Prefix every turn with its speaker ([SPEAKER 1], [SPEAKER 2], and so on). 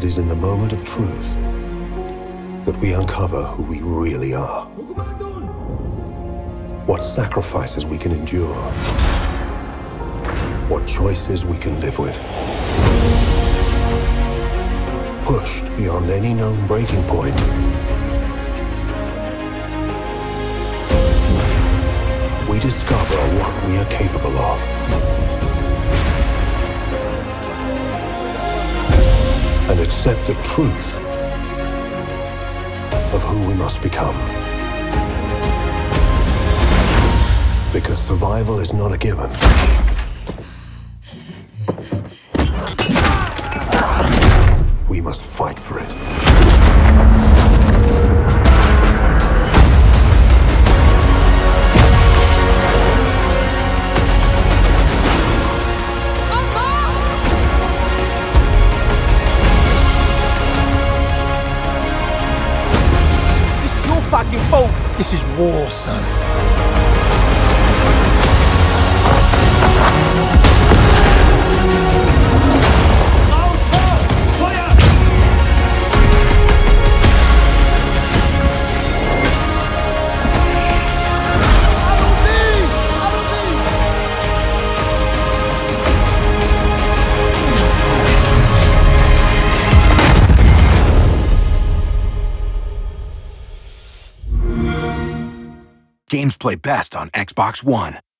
[SPEAKER 1] It is in the moment of truth that we uncover who we really are. What sacrifices we can endure. What choices we can live with. Pushed beyond any known breaking point, we discover what we are capable of. And accept the truth of who we must become. Because survival is not a given. We must fight for it.
[SPEAKER 2] This is your fucking fault. This is war, son.
[SPEAKER 3] Games play best on Xbox One.